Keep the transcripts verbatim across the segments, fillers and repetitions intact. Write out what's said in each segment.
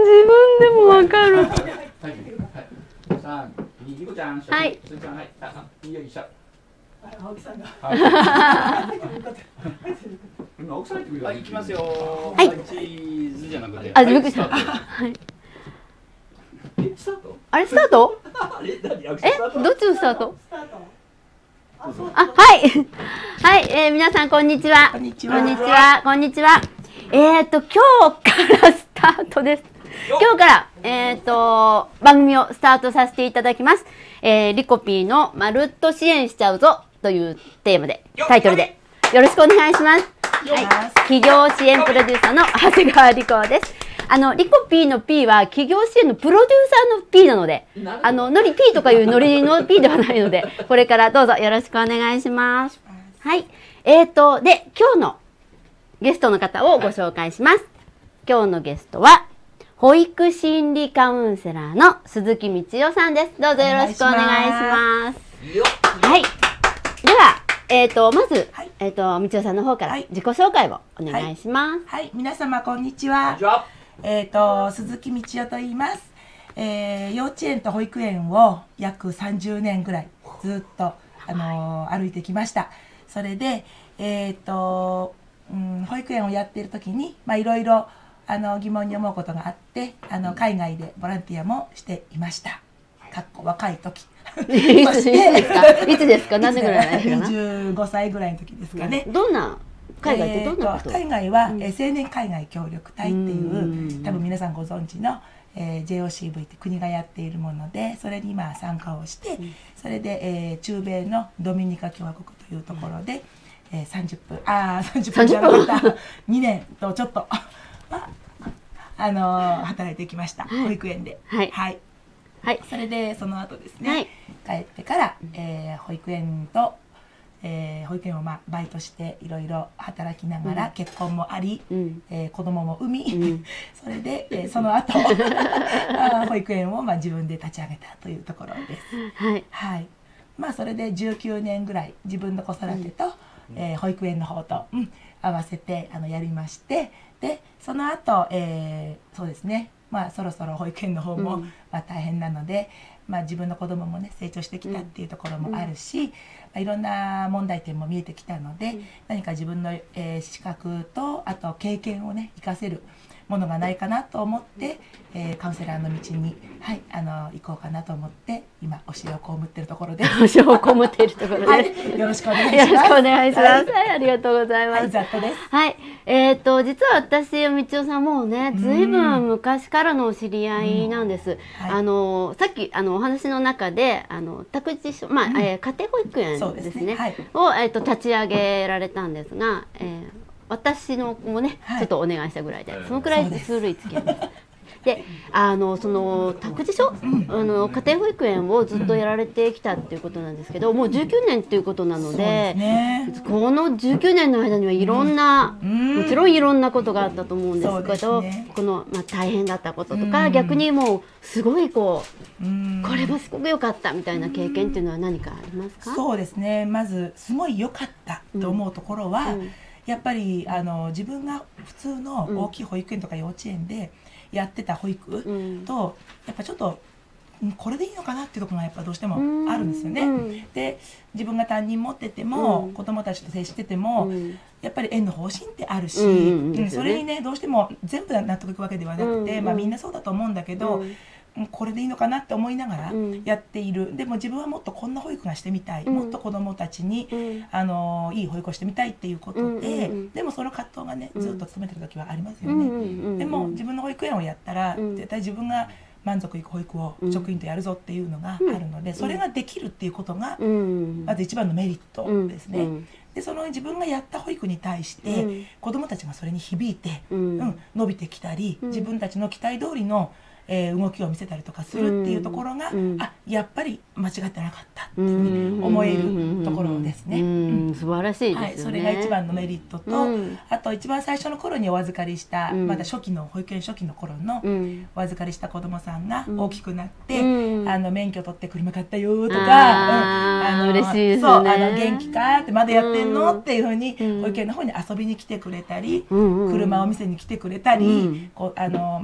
分でもわかる。はい。 青木さんが。 青木さんはい、行きますよ。 はい。 チーズじゃなくて。 あ、びっくりした。はい。 え、スタート？ あれスタート？え、どっちのスタート？あ、はい。はい、えー、皆さんこんにちは。 こんにちは。 こんにちは。こんにちは。えっと今日からスタートです。今日からえっと番組をスタートさせていただきます。えー、リコピーのまるっと支援しちゃうぞというテーマでタイトルでよろしくお願いします。はい、企業支援プロデューサーの長谷川理子です。あのリコピーの P は企業支援のプロデューサーの P なので、あのノリ P とかいうノリの P ではないので、これからどうぞよろしくお願いします。はい、えーとで今日のゲストの方をご紹介します。今日のゲストは保育心理カウンセラーの鈴木道代さんです。どうぞよろしくお願いします。はい。では、えっと、まず、はい、えっと、道代さんの方から自己紹介をお願いします。 はい、はい、皆様こんにちは。えっと、鈴木道代と言います。えー、幼稚園と保育園を約さんじゅうねんぐらいずっと、あのー、歩いてきました。それで、えっと、うん、保育園をやっている時に、まあ、いろいろ、あの疑問に思うことがあって、あの海外でボランティアもしていました。かっこ若い時。 いつですか？いつですか？何年ぐらい前かな？ にじゅうごさいぐらいの時ですかね。 どんな海外ってどんなこと？ 海外は、うん、え青年海外協力隊っていう、多分皆さんご存知の、えー、ジェイオーシーブイ って国がやっているもので、それに今参加をして、それで、えー、中米のドミニカ共和国というところで、えー、さんじゅっぷん、ああさんじゅっぷんじゃなかった、にねんとちょっと。あ, あのー、働いてきました、はい、保育園で、 はいはいはい、 それでその後ですね、 はい、 帰ってから、えー、保育園と、えー、保育園を、まあ、バイトしていろいろ働きながら、うん、結婚もあり、うん、えー、子供も産み、うん、それで、えー、その後保育園を、まあ、自分で立ち上げたというところです。 はい、 はい、まあそれでじゅうきゅうねんぐらい自分の子育てと、うん、えー、保育園の方と、うん、合わせてあのやりまして、でその後、えー、そうですね、まあそろそろ保育園の方も、うん、まあ大変なので、まあ、自分の子供もね成長してきたっていうところもあるし、うん、まあ、いろんな問題点も見えてきたので、うん、何か自分の、えー、資格とあと経験をね生かせるものがないかなと思って、えー、カウンセラーの道に、はい、あの行こうかなと思って今教えを被っているところです。 教えを被っているところです。 はい、よろしくお願いします。 よろしくお願いします。 はい、 はい、ありがとうございます。 はい、ざっとです。 はい、えっと実は私道代さんもうね、ずいぶん昔からのお知り合いなんです。はい、あのさっきあのお話の中であの託児所、まあ、うん、えー、家庭保育園ですね、はい、をえっと立ち上げられたんですが。えー私の子もね、はい、ちょっとお願いしたぐらいで、そのくらい古い付き合いです。で、あのその託児所、うん、あの家庭保育園をずっとやられてきたっていうことなんですけど、もうじゅうきゅうねんっていうことなので、ね、このじゅうきゅうねんの間にはいろんな、うん、もちろんいろんなことがあったと思うんですけど、ね、この、まあ、大変だったこととか、うん、逆にもうすごいこう、うん、これはすごく良かったみたいな経験っていうのは何かありますか？ そうですね、まずすごい良かったと思うところは、うんうん、やっぱりあの自分が普通の大きい保育園とか幼稚園でやってた保育と、うん、やっぱちょっとこれでいいのかなっていうところがやっぱどうしてもあるんですよね。うん、で自分が担任持ってても、うん、子どもたちと接してても、うん、やっぱり園の方針ってあるし、それにねどうしても全部納得いくわけではなくて、うん、まあみんなそうだと思うんだけど、うんこれでいいのかなって思いながらやっている、うん、でも自分はもっとこんな保育がしてみたい、うん、もっと子どもたちに、うん、あのいい保育をしてみたいっていうことで、うん、でもその葛藤がねずっと勤めてる時はありますよね。でも自分の保育園をやったら、うん、絶対自分が満足いく保育を職員とやるぞっていうのがあるので、うん、それができるっていうことが、うん、まず一番のメリットですね。うん、でその自分がやった保育に対して、うん、子どもたちがそれに響いて、うんうん、伸びてきたり、自分たちの期待通りのえー、動きを見せたりとかするっていうところが、うん、あやっぱり間違ってなかったっていうふうに思えるところですね。 素晴らしいですよね。はい、 それが一番のメリットと、うん、あと一番最初の頃にお預かりした、うん、まだ初期の保育園初期の頃のお預かりした子どもさんが大きくなって、うん、あの免許取って車買ったよとか、 あの嬉しいですね。 そうあの元気かってまだやってんの、うん、っていうふうに保育園の方に遊びに来てくれたり、うん、車を見せに来てくれたり、うん、こうあのまあ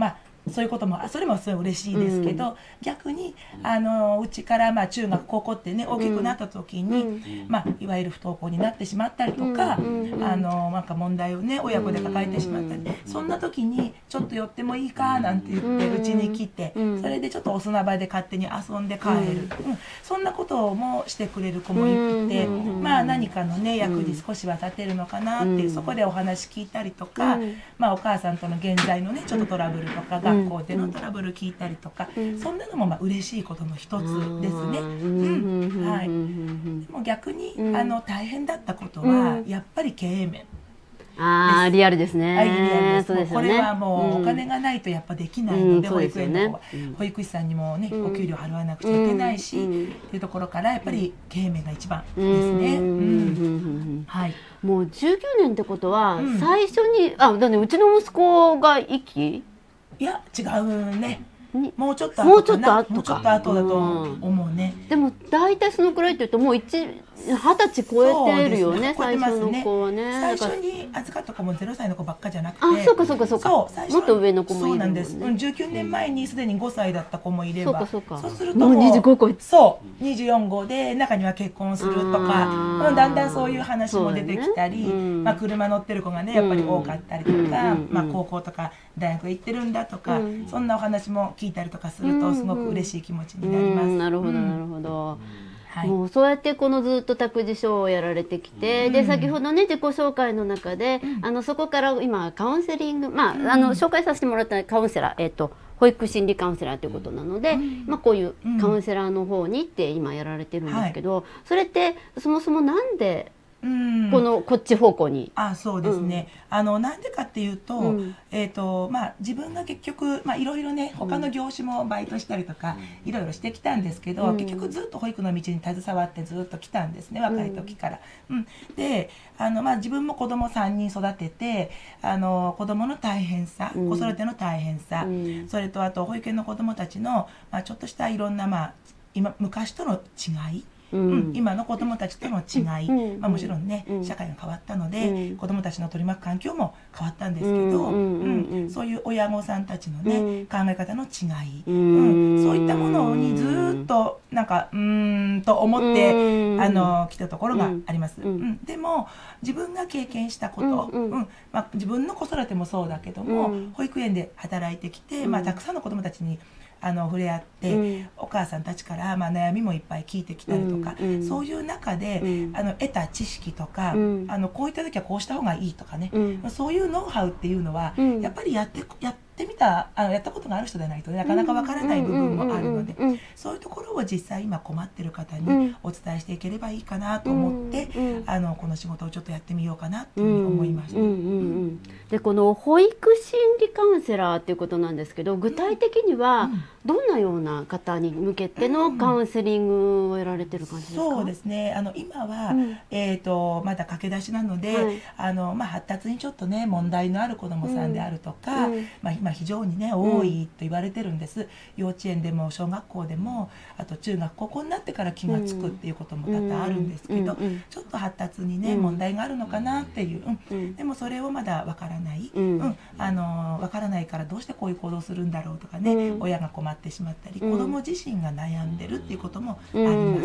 そういうこともそれもすごい嬉しいですけど、うん、逆にあのうちからまあ中学高校ってね大きくなった時に、うん、まあ、いわゆる不登校になってしまったりとか、うん、あのなんか問題をね親子で抱えてしまったり、うん、そんな時にちょっと寄ってもいいかなんて言ってうちに来て、うん、それでちょっとお砂場で勝手に遊んで帰る、うんうん、そんなこともしてくれる子もいて、うん、まあ何かのね役に少しは立てるのかなっていう、そこでお話聞いたりとか、うん、まあお母さんとの現在のねちょっとトラブルとか、学校でのトラブル聞いたりとか、うん、そんなのもまあ嬉しいことの一つですね。うん、はい。でも逆に、うん、あの大変だったことは、うん、やっぱり経営面。 ああ、リアルですね。 はい、リアルです。そうですよね。これはもうお金がないとやっぱできないので、うん、保育園の方は、うん、保育士さんにもね、お給料払わなくちゃいけないし、うん、っていうところからやっぱり経営面が一番ですね。はい。 もうじゅうきゅうねんってことは、うん、最初にあ、だね、うちの息子がいき？ いや違うね。もうちょっともうちょっと後か。 もうちょっと後だと思うね。 でも大体そのくらいって言うともう一二十歳超えてるよね、最初の子はね。 最初に預かった子もゼロさいの子ばっかじゃなくて、 あ、そうかそうかそうか。もっと上の子もいるもんね。 そうなんです。じゅうきゅうねんまえにすでにごさいだった子もいれば、 そうかそうか。 そうするともうにじゅうごこ、 そうにじゅうよんごで中には結婚するとか、だんだんそういう話も出てきたり、まあ車乗ってる子がねやっぱり多かったりとか、まあ高校とか大学行ってるんだとか、そんなお話も聞いたりとかするとすごく嬉しい気持ちになります。 なるほどなるほど。はい、もうそうやってこのずっと託児所をやられてきて、うん、で先ほどね自己紹介の中で、うん、あのそこから今カウンセリング、まあ、うん、あの紹介させてもらったカウンセラー、えーと、保育心理カウンセラーということなので、うん、まあ、こういうカウンセラーの方にって今やられてるんですけど、はい、それってそもそもなんでこのこっち方向に。 あ、そうですね、うん、あのなんでかっていうと、うん、えーとまあ、自分が結局、まあ、いろいろね他の業種もバイトしたりとか、うん、いろいろしてきたんですけど、うん、結局ずっと保育の道に携わってずっと来たんですね、若い時から。うん、であの、まあ、自分も子供さんにん育てて、あの子供の大変さ、うん、子育ての大変さ、うん、それとあと保育園の子供たちの、まあ、ちょっとしたいろんな、まあ、今昔との違い、うん、今の子どもたちとの違い、うん、まあ、もちろんね、うん、社会が変わったので、うん、子どもたちの取り巻く環境も変わったんですけど、そういう親御さんたちのね、うん、考え方の違い、うんうん、そういったものにずっとなんかうーんと思って、うん、あの来たところがあります、うんうん、でも自分が経験したこと、うんうん、まあ、自分の子育てもそうだけども、うん、保育園で働いてきて、まあ、たくさんの子どもたちにあの触れ合って、うん、お母さんたちから、まあ、悩みもいっぱい聞いてきたりとか、うん、そういう中で、うん、あの得た知識とか、うん、あのこういった時はこうした方がいいとかね、うん、そういうノウハウっていうのは、うん、やっぱりやってやってみたあのやったことがある人でないとなかなかわからない部分もあるので、そういうところを実際今困ってる方にお伝えしていければいいかなと思って、うん、あのこの仕事をちょっとやってみようかなっていうふうに思いました。 でこの保育心理カウンセラーっていうことなんですけど、具体的にはどんなような方に向けてのカウンセリングをやられてる感じですか？ そうですね、あの今は、うん、えーとまだ駆け出しなので、はい、あのまあ、発達にちょっとね問題のある子どもさんであるとか、うん、まあ、今非常にね多いと言われてるんです、うん、幼稚園でも小学校でもあと中学高校になってから気が付くっていうことも多々あるんですけど、ちょっと発達にね問題があるのかなっていう、うん、でもそれをまだわからない、うんうん、あのわからないからどうしてこういう行動するんだろうとかね、うん、親が困ってしまったり、うん、子ども自身が悩んでるっていうこともあります。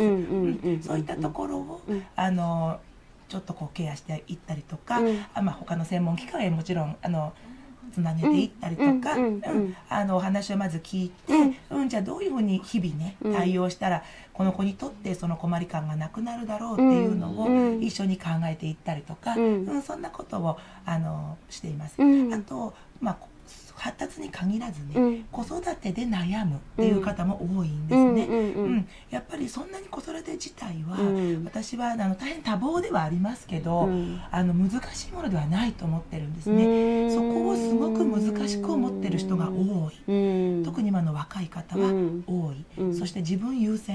そういったところを、うん、あのちょっとこうケアしていったりとか、うん、あまあ、他の専門機関へもちろんあのつなげていったりとか、あのお話をまず聞いて、うんうん、じゃあどういうふうに日々ね対応したらこの子にとってその困り感がなくなるだろうっていうのを一緒に考えていったりとか、うんうん、そんなことをあのしています。あと、まあ発達に限らずね、うん、子育てで悩むっていう方も多いんですね。やっぱりそんなに子育て自体は、うん、私はあの大変多忙ではありますけど、うん、あの難しいものではないと思ってるんですね。そこをすごく難しく思ってる人が多い、特に今の若い方は多い、そして自分優先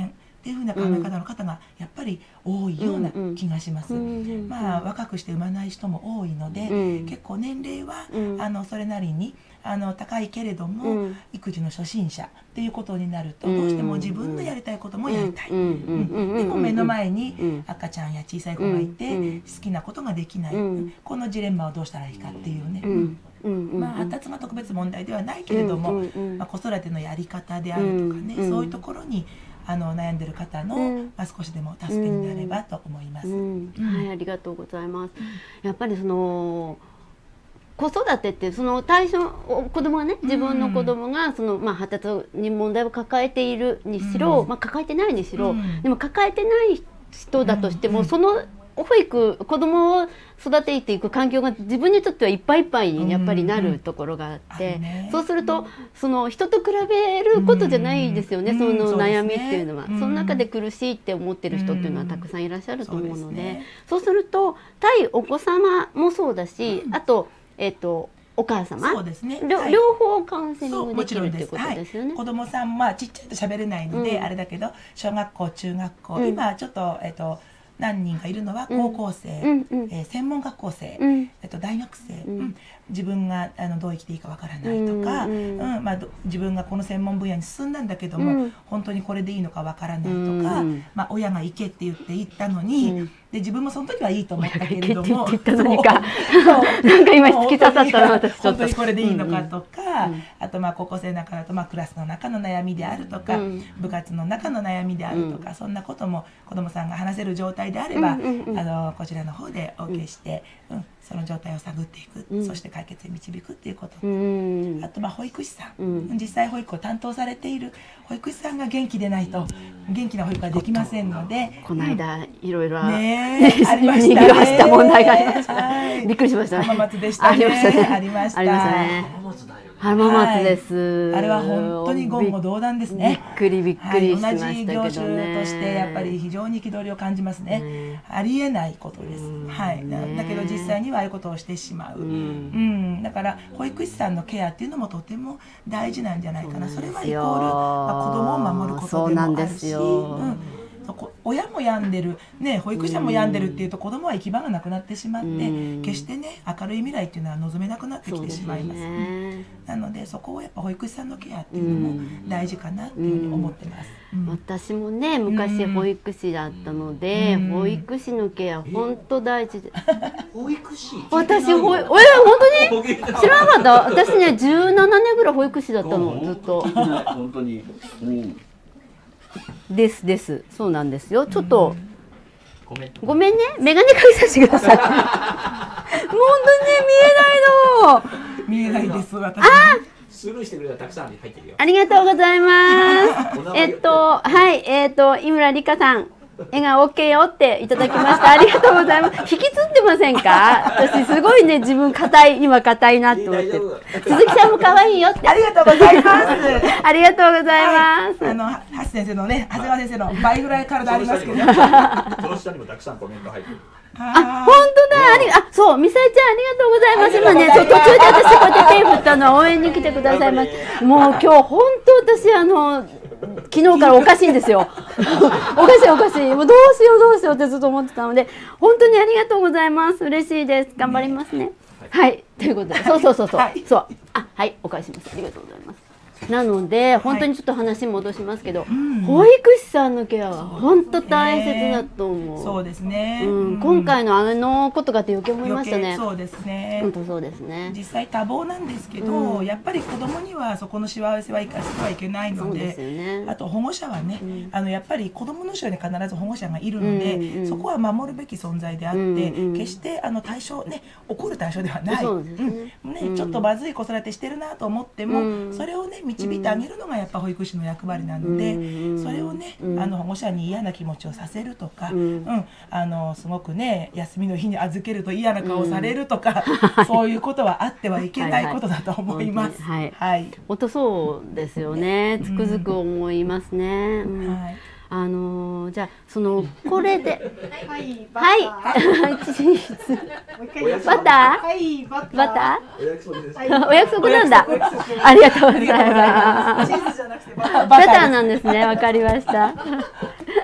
っていうふうな考え方の方がやっぱり多いような気がします。まあ若くして産まない人も多いので、結構年齢はあのそれなりにあの高いけれども、育児の初心者っていうことになるとどうしても自分のやりたいこともやりたい、でも目の前に赤ちゃんや小さい子がいて好きなことができない、このジレンマをどうしたらいいかっていうね。まあ発達が特別問題ではないけれども、まあ、子育てのやり方であるとかね、そういうところにあの悩んでる方の、まあ、少しでも助けになればと思います。 はい、ありがとうございます。やっぱりその子育てってその対象子供がね、自分の子供がそのまあ発達に問題を抱えているにしろ、まあ抱えてないにしろ、でも抱えてない人だとしても、その保育子供を育てていく環境が自分にとってはいっぱいいっぱいにやっぱりなるところがあって、そうするとその人と比べることじゃないですよね、その悩みっていうのは。その中で苦しいって思ってる人っていうのはたくさんいらっしゃると思うので、そうすると対お子様もそうだし、あとえっとお母様、 そうですね、 両方カウンセリングできるっていうことですよね。 子供さんはちっちゃいと喋れないのであれだけど、小学校中学校、今ちょっとえっと何人かいるのは高校生、うんうん、えー、専門学校生、うん、えっと大学生、うん、自分があのどう生きていいかわからないとか、うんうん、まあ、自分がこの専門分野に進んだんだけども、うん、本当にこれでいいのかわからないとか、うん、まあ、親が行けって言って行ったのに、うん、で自分もその時はいいと思ったけれども、 なんか今突き刺さったな、私ちょっと本当にこれでいいのかとか、うん、あとまあ高校生の中だとまあクラスの中の悩みであるとか、うん、部活の中の悩みであるとか、うん、そんなことも子どもさんが話せる状態であれば、うんうんうん、あのこちらの方で オーケー して、うん、その状態を探っていく、うん、そして解決へ導くっていうこと、うん、あとまあ保育士さん、うん、実際保育を担当されている保育士さんが元気でないと元気な保育はできませんので、 この間、うん、いろいろねありましたね、 した問題がありました、はい、びっくりしましたね。 浜松でしたね。ありましたね。 浜松です、 はい、あれは本当に言語道断ですね。 びっくりびっくりしましたけどね、 はい、同じ業種としてやっぱり非常に憤りを感じますね、うん、ありえないことです、はい、だけど実際にはああいうことをしてしまう、うんうん、だから保育士さんのケアっていうのもとても大事なんじゃないかな。それはイコール、まあ、子供を守ることでもあるし、親も病んでる、ね、保育士さんも病んでるっていうと子供は行き場がなくなってしまって、決してね明るい未来っていうのは望めなくなってきてしまいます、ね、なのでそこをやっぱ保育士さんのケアっていうのも大事かなっていうふうに思ってます、 うんうん、私もね昔保育士だったので、うん、保育士のケア本当大事で保育士私ほえ本当に知らなかった。私ねじゅうななねんぐらい保育士だったのずっと本当に、うん、 ですですそうなんですよ。ちょっとごめんね、メガネかけさせてください本当にね見えないの見えないです私。 あスルーしてくれたらたくさん入ってるよ。 ありがとうございますえっとはいえっと井村理香さん笑顔 OK よっていただきましたありがとうございます。引きつってませんか？私すごいね自分硬い今硬いなと思って鈴木さんも可愛いよってありがとうございますありがとうございます、 はい、あの橋先生のね長谷川先生の倍ぐらい体ありますけどその下にもたくさんコメント入ってる。 あ、本当だ。あり、あ、そう、みさえちゃん、ありがとうございます。今ね、そう、途中で私こうやって手振ったのは応援に来てくださいます。もう今日本当私あの昨日からおかしいんですよ。おかしいおかしい。もうどうしようどうしようってずっと思ってたので、本当にありがとうございます。嬉しいです。頑張りますね。はい、ということで、そうそうそうそう、そう、あ、はい、お返します。ありがとうございます。なので本当にちょっと話戻しますけど、はい、保育士さんのケアは本当大切だと思う。 そうですね、 うん、今回のあのことがって余計思いましたね。 そうですね、 本当そうですね。実際多忙なんですけど、うん、やっぱり子供にはそこの幸せは生かしてはいけないの で, で、ね、あと保護者はね、うん、あのやっぱり子供の後ろに必ず保護者がいるので、うんうん、そこは守るべき存在であって、うんうん、決してあの対象ね怒る対象ではない。そうですね、うん、ね、ちょっとまずい子育てしてるなと思っても、うん、それをね導いてあげるのがやっぱ保育士の役割なので、うん、それをね、うん、あの保護者に嫌な気持ちをさせるとか、うんうん、あのすごくね休みの日に預けると嫌な顔されるとか、うん、そういうことはあってはいけないことだと思います。 はい、はい、本当そうですよね。つくづく思いますね。うん、はい、あのー、じゃあそのこれではいバターはいバターバターお約束なんだ。ありがとうございます。バターなんですね。わかりました。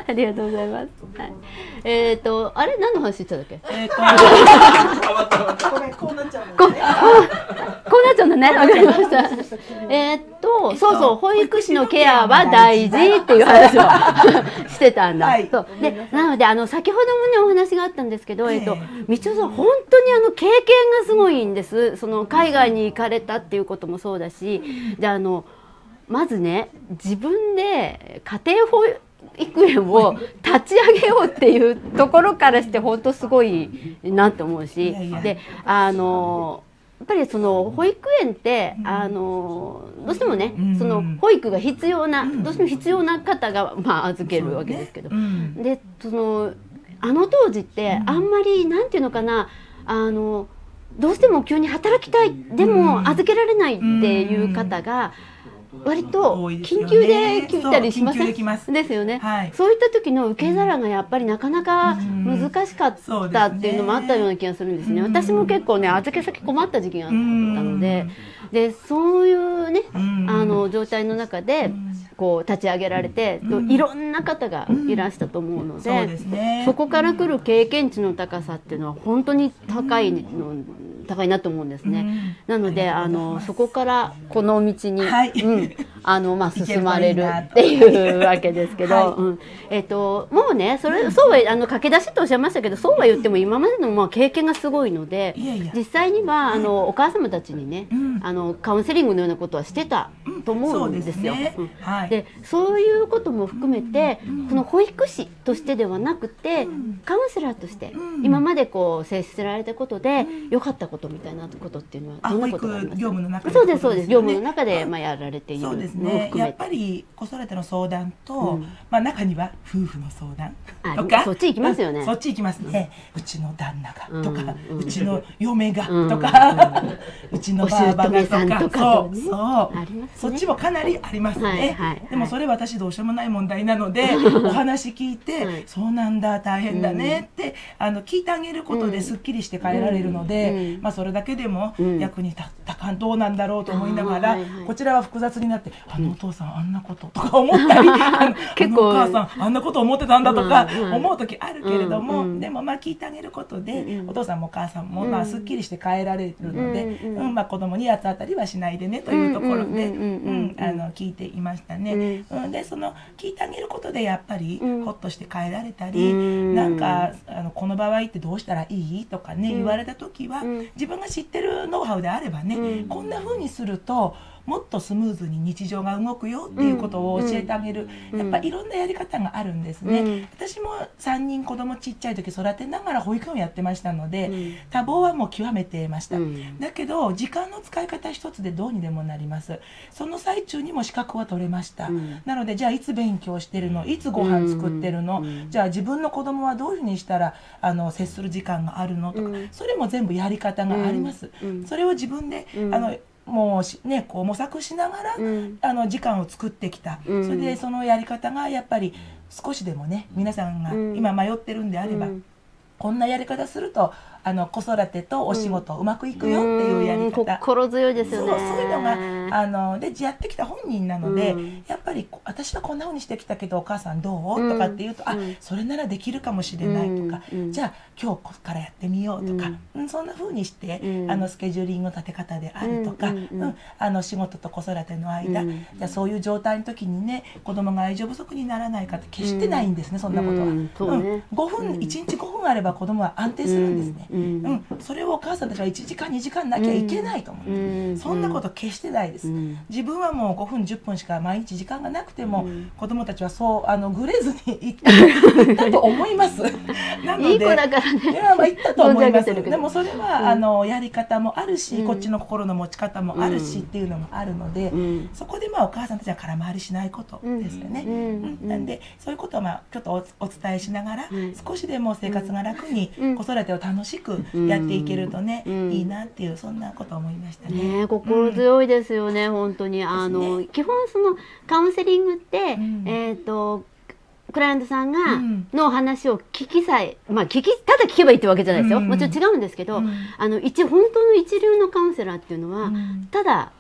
ありがとうございます。はい、えっ、ー、とあれ何の話してたっけ？えっ、ー、とこれこうなっちゃうのね。 こうこうなっちゃうのね。わかりました。えっとそうそう保育士のケアは大事っていう話をしてたんだ。はい、そうでなのであの先ほどもねお話があったんですけど、えっ、ー、とみちおさん本当にあの経験がすごいんです。その海外に行かれたっていうこともそうだし、であのまずね自分で家庭保育園を立ち上げようっていうところからして本当すごいなって思うし、であのやっぱりその保育園ってあのどうしてもねその保育が必要などうしても必要な方がまあ預けるわけですけど、でそのあの当時ってあんまりなんていうのかなあのどうしても急に働きたいでも預けられないっていう方が割と緊急で来たりしません？ですよね、はい、そういった時の受け皿がやっぱりなかなか難しかったっていうのもあったような気がするんですね。私も結構ね預け先困った時期があったので、でそういうねあの状態の中でこう立ち上げられて、いろんな方がいらしたと思うので、うん そ, うね、そこから来る経験値の高さっていうのは本当に高いの高いなと思うんですね。うん、なのであのそこからこの道に、はいうん、あのまあ進まれるっていうわけですけど、はいうんえー、ともうねそれそうはあの駆け出しとおっしゃいましたけど、そうは言っても今までのまあ経験がすごいので、いやいや実際にはあのお母様たちにね、うん、あのカウンセリングのようなことはしてたと思うんですよ。でそういうことも含めて、うん、この保育士としてではなくて、うん、カウンセラーとして、うん、今までこう接せられたことで良、うん、かったことみたいなことっていうのはどんなことがありますか？業務の中で、そうですそうです業務の中でまあやられているのを含めて、そうですね、やっぱり子育ての相談と、うんまあ、中には夫婦の相談とかそっち行きますよね、 うん、そっち行きますね、うん、うちの旦那がとか、うん、うちの嫁がとか、うん、うちのばあばがとか、とかそうそう、ありますね、そっちもかなりありますね、はいはいはい、でもそれ私どうしようもない問題なのでお話聞いて、はい、そうなんだ大変だねって、うん、あの聞いてあげることですっきりして帰られるので、うんまあ、それだけでも役に立ったかどうなんだろうと思いながら、うんはいはい、こちらは複雑になって、あのお父さんあんなこととか思ったりあの結構あのお母さんあんなこと思ってたんだとか思う時あるけれども、うんうん、でもまあ聞いてあげることで、うん、お父さんもお母さんもまあすっきりして帰られるので、うんうんまあ、子供に八つ当たりはしないでねというところで聞いていましたね、うん、でその聞いてあげることでやっぱりほっとして帰られたり、うん、なんかあのこの場合ってどうしたらいいとかね、うん、言われた時は、うん、自分が知ってるノウハウであればね、うん、こんな風にするともっとスムーズに日常が動くよっていうことを教えてあげる、うん、やっぱいろんなやり方があるんですね、うん、私もさんにん子供ちっちゃい時育てながら保育園をやってましたので、うん、多忙はもう極めてました、うん、だけど時間の使い方一つでどうにでもなります。その最中にも資格は取れました、うん、なのでじゃあいつ勉強してるの、いつご飯作ってるの、うん、じゃあ自分の子供はどういうふうにしたらあの接する時間があるのとか、うん、それも全部やり方があります、うん、それを自分で、うん、あのもうね、こう模索しながら、うん、あの時間を作ってきた、うん、それでそのやり方がやっぱり少しでもね皆さんが今迷ってるんであれば、うん、こんなやり方するとあの子育てとお仕事うまくいくよっていうやり方、うん、 心強いですよね。 そう、そういうのがあのでやってきた本人なので、うん、やっぱり私はこんな風にしてきたけどお母さんどう、うん、とかって言うと、あ、それならできるかもしれないとか、うん、じゃあ今日からやってみようとか、うん、そんな風にして、うん、あのスケジューリングの立て方であるとか、うんうん、あの仕事と子育ての間、うん、じゃあそういう状態の時にね子供が愛情不足にならないかって決してないんですね、うん、そんなことは、うんそうね、うん、ごふん、うん、いちにちごふんあれば子供は安定するんですね、うんうんうん、それをお母さんたちはいちじかんにじかんなきゃいけないと思う、うん、そんなこと決してないです、うん、自分はもうごふんじゅっぷんしか毎日時間がなくても、うん、子供たちはそうあのグレずに行ったと思いますなのでいい子だからね、いや、まあ、行ったと思いますでもそれは、うん、あのやり方もあるし、うん、こっちの心の持ち方もあるし、うん、っていうのもあるので、うん、そこでまあお母さんたちは空回りしないことですよね、うんうんうん、なんでそういうことはまあちょっと お, お伝えしながら、うん、少しでも生活が楽に、うん、子育てを楽しくやっていけるとね、うん、いいなっていうそんなことを思いましたね。 ね、心強いですよね、うん、本当にあの、ね、基本そのカウンセリングって、うん、えっ、ー、とクライアントさんがの話を聞きさえ、まあ聞きただ聞けばいいってわけじゃないですよ、うん、もちろん違うんですけど、うん、あの一本当の一流のカウンセラーっていうのは、うん、ただ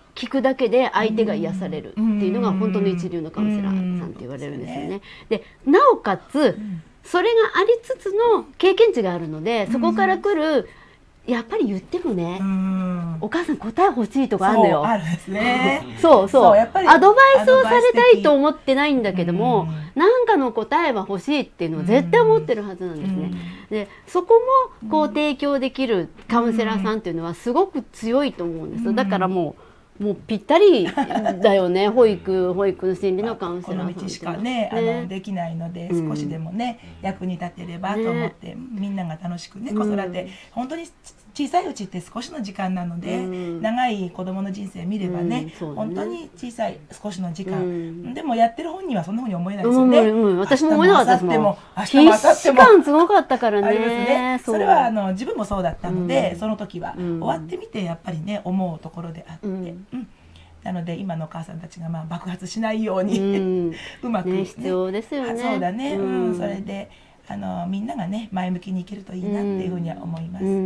聞くだけで相手が癒されるっていうのが本当の一流のカウンセラーさんって言われるんですよね。でなおかつそれがありつつの経験値があるので、そこから来るやっぱり言ってもね、お母さん答え欲しいとかあるのよ。 あるんですね。 そうそう。 やっぱりアドバイスをされたいと思ってないんだけども、何かの答えは欲しいっていうのを絶対思ってるはずなんですね。で、そこもこう提供できるカウンセラーさんっていうのはすごく強いと思うんです。だからもう。もうぴったりだよね。保育、保育の心理のカウンセラーさん。 この道しかね、あのできないので、少しでもね、役に立てればと思って、みんなが楽しくね、子育て、本当に小さいうちって少しの時間なので、長い子供の人生見ればね、本当に小さい少しの時間。でもやってる本人はそんなふうに思えないですよね。 私も思えなかったですもん。 明日も明後日も。 期間すごかったからね。 それはあの自分もそうだったので、その時は終わってみてやっぱりね思うところであって。なので今のお母さんたちがまあ爆発しないようにうまくね、 必要ですよね。 そうだね。うん、それであのみんながね前向きにいけるといいなっていうふうには思います。うん。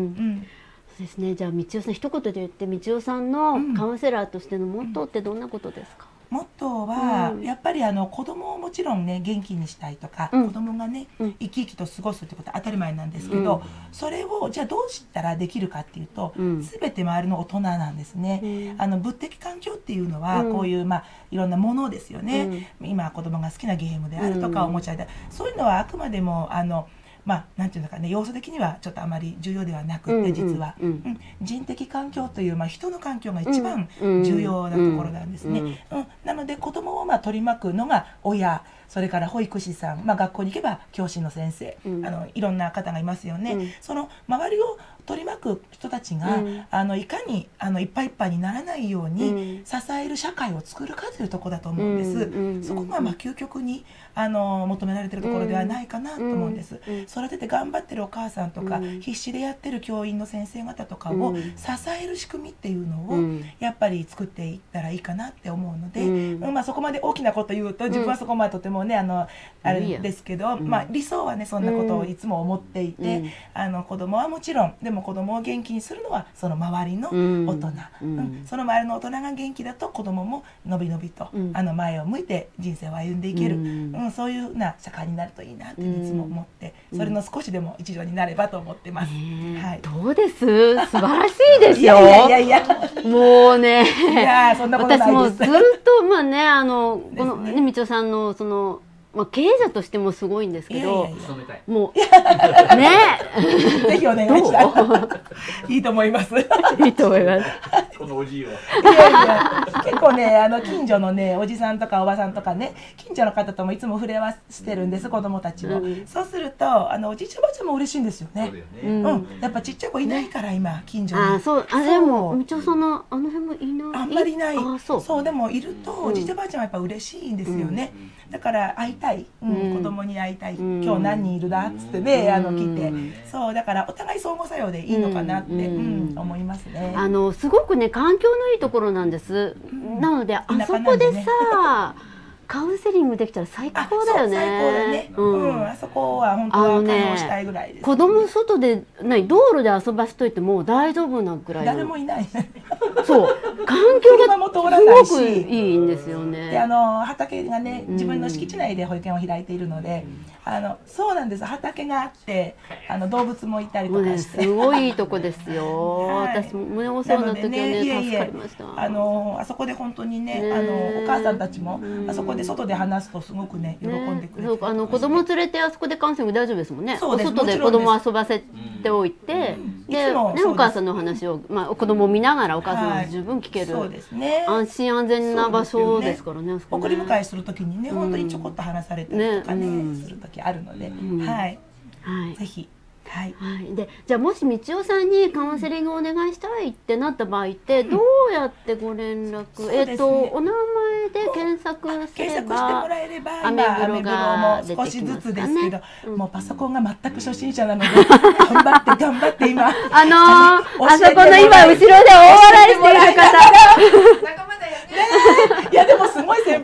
そうですね。じゃあ道夫さん一言で言って道夫さんのカウンセラーとしてのモットーってどんなことですか？ モットーはやっぱりあの子供をもちろんね元気にしたいとか、子供がね生き生きと過ごすってことは当たり前なんですけど、それをじゃあどうしたらできるかっていうと、全て周りの大人なんですね。あの物的環境っていうのはこういうまあいろんなものですよね。今子供が好きなゲームであるとかおもちゃで、そういうのはあくまでもあのまあ、なんていうのかね、要素的にはちょっとあまり重要ではなくて、実は、うん、人的環境という、まあ、人の環境が一番重要なところなんですね。うん、なので子供をまあ取り巻くのが親、それから保育士さん、まあ、学校に行けば教師の先生、うん、あのいろんな方がいますよね。うん、その周りを取り巻く人たちが、うん、あのいかにあのいっぱいいっぱいにならないように支える社会を作るかというところだと思うんです。そこがまあ究極にあの求められているところではないかなと思うんです。育てて頑張ってるお母さんとか、うん、必死でやってる教員の先生方とかを支える仕組みっていうのを、うん、やっぱり作っていったらいいかなって思うので、うん、まあそこまで大きなこと言うと自分はそこまでとてもねあのあれですけど、うん、まあ理想はねそんなことをいつも思っていて、うん、あの子供はもちろんでも子供を元気にするのはその周りの大人、うんうん、その周りの大人が元気だと子供ものびのびと、うん、あの前を向いて人生を歩んでいける、うんうん、そういうな社会になるといいなっていつも思って、うん、それの少しでも一助になればと思ってます。はい。 どうです？素晴らしいですよ。 いやいやいやもうね。 いやそんなことないです。 私もずっとまあねあのこのね道夫さんのそのまあ経営者としてもすごいんですけど、もうねぜひお願いしたい。いいと思います。 いいと思います。 このおじいは。 いやいや結構ねあの近所のねおじさんとかおばさんとかね近所の方ともいつも触れ合わせるんです子供たちを、うん、そうするとあのおじいちゃんおばあちゃんも嬉しいんですよね。うん、うん、やっぱちっちゃい子いないから今近所に。 あそうあでも道夫さんのあの辺もいない。 あんまりいない。 あそうそうでもいるとおじいちゃんおばあちゃんはやっぱ嬉しいんですよね。うん、だから会いたい、うん、子供に会いたい、うん、今日何人いるだっつってね、うん、あの来て、そうだからお互い相互作用でいいのかなって、うんうん、思いますね。 あのすごくね環境のいいところなんです。うん、なのであそこでさ。カウンセリングできたら最高だよね。 最高だね。うん、あそこは本当は可能したいぐらいです。 子供外でない道路で遊ばしといても大丈夫なぐらい。 誰もいない。 そう環境がすごくいいんですよね。 であの畑がね自分の敷地内で保育園を開いているので、あのそうなんです。畑があってあの動物もいたりとかして、 すごいいいとこですよ。私も胸お世話になった時はね助かりました。 あのあそこで本当にねあのお母さんたちもあそこで外で話すとすごくね喜んでくれて、 あの子供連れてあそこでカウンセリング大丈夫ですもんね。外で子供遊ばせておいて、でねお母さんの話をまあ子供を見ながらお母さんの話十分聞ける安心安全な場所ですからね。 送り迎えする時にね本当にちょこっと話されたりとかねする時あるので、はいぜひ。はい、 はい、でじゃあもし道夫さんにカウンセリングをお願いしたいってなった場合ってどうやってご連絡、うん、えっ、ー、とお名前で検索すれば検索してもらえれば今アメブロも少しずつですけど、うん、もうパソコンが全く初心者なので頑張って頑張って今あのー、あそこの今後ろで大笑いしている方いやでもすごい先輩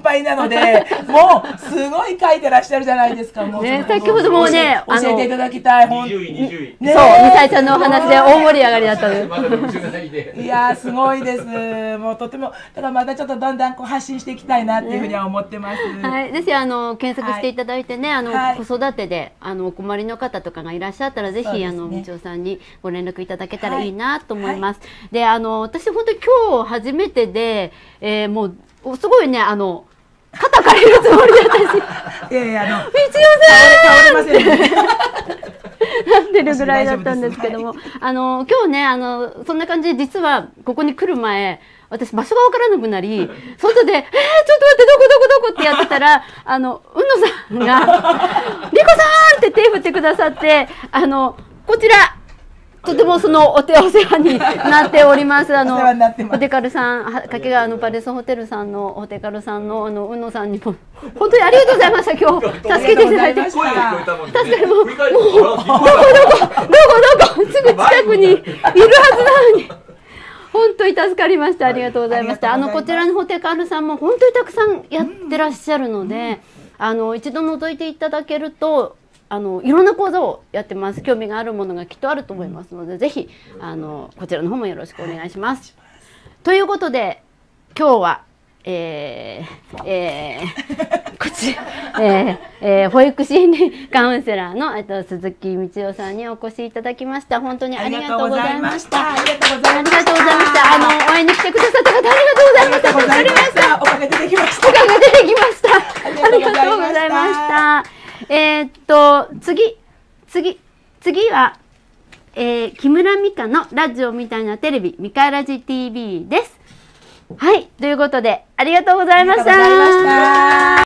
ぱいなので、もうすごい書いてらっしゃるじゃないですか。もうね、先ほどもね、 教えていただきたい。ほんにじゅうい、にじゅうい。 そう、みさえちゃんのお話で大盛り上がりだったんです。 まだろくじゅうなないで。 いやーすごいです。もうとてもだからまたちょっとだんだんこう発信していきたいなっていうふうには思ってます。 はい、ですよ、あの検索していただいてね、あの、 はい、 子育てであのお困りの方とかがいらっしゃったらぜひ、ね、あのみちおさんにご連絡いただけたらいいなと思います。はい、で、あの私本当に今日初めてで、えー、もうすごいねあの肩借りるつもりだったし、 いやいやあのみちおさん倒れませんね。 なってるぐらいだったんですけども、はい、あの今日ねあのそんな感じで実はここに来る前。私場所が分からなくなり、外で「えー、ちょっと待ってどこどこどこ」ってやってたらあのうのさんが「リコさん!」って手振ってくださってあのこちらとてもそのお手お世話になっておりますあのホテカルさん掛川のパレスホテルさんのホテカルさんのあのうのさんにも本当にありがとうございました今日助けていただいて助かるもうもうどこどこどこどこすぐ近くにいるはずなのに。本当に助かりました。ありがとうございました。あのこちらのホテカルさんも本当にたくさんやってらっしゃるので、うんうん、あの一度覗いていただけるとあのいろんな講座をやってます。興味があるものがきっとあると思いますので、ぜひあのこちらの方もよろしくお願いします。ということで今日は、えーえー、こちら、えーえー、保育心理カウンセラーの、えっと、鈴木道夫さんにお越しいただきました。本当にありがとうございました。 ありがとうございました。 ありがとうございました。あのお会いに来てくださった方ありがとうございました。助かりました。 おかげでできました。 おかげでできました。ありがとうございました。えー、っと次次次は、えー、木村美香のラジオみたいなテレビミカラジ ティーブイ です。はい、ということでありがとうございました。